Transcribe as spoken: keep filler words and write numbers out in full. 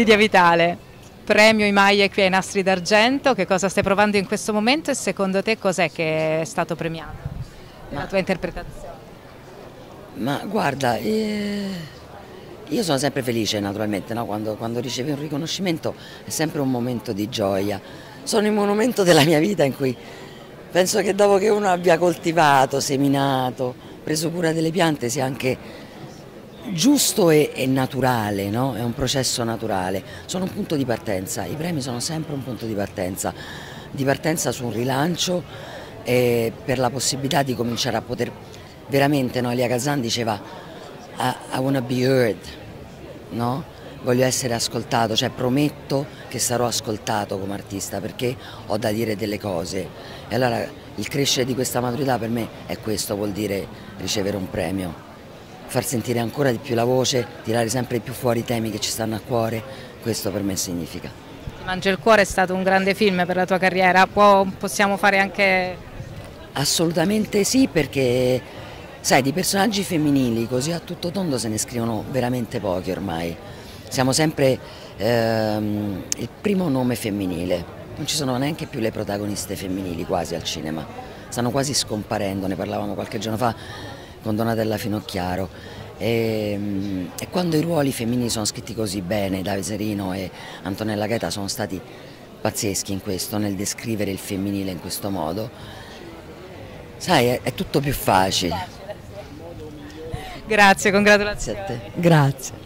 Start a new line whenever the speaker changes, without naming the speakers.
Lidia Vitale, premio I Maglie qui ai Nastri d'Argento, che cosa stai provando in questo momento e secondo te cos'è che è stato premiato nella tua interpretazione?
Ma guarda, eh, io sono sempre felice naturalmente, no? Quando, quando ricevi un riconoscimento è sempre un momento di gioia. Sono in un momento della mia vita in cui penso che dopo che uno abbia coltivato, seminato, preso cura delle piante sia anche giusto e, e naturale, no? È un processo naturale, sono un punto di partenza, i premi sono sempre un punto di partenza, di partenza su un rilancio e per la possibilità di cominciare a poter veramente, no? Elia Kazan diceva I, I wanna be heard, no? Voglio essere ascoltato, cioè prometto che sarò ascoltato come artista perché ho da dire delle cose e allora il crescere di questa maturità per me è questo, vuol dire ricevere un premio. Far sentire ancora di più la voce, tirare sempre di più fuori i temi che ci stanno a cuore, questo per me significa.
Ti mangia il cuore è stato un grande film per la tua carriera, Può, possiamo fare anche...
Assolutamente sì, perché sai, di personaggi femminili così a tutto tondo se ne scrivono veramente pochi ormai. Siamo sempre ehm, il primo nome femminile, non ci sono neanche più le protagoniste femminili quasi al cinema, stanno quasi scomparendo, ne parlavamo qualche giorno fa con Donatella Finocchiaro e, e quando i ruoli femminili sono scritti così bene, Davide Serino e Antonella Gaeta sono stati pazzeschi in questo, nel descrivere il femminile in questo modo, sai, è, è tutto più facile.
Grazie, congratulazioni.
Grazie a te. Grazie.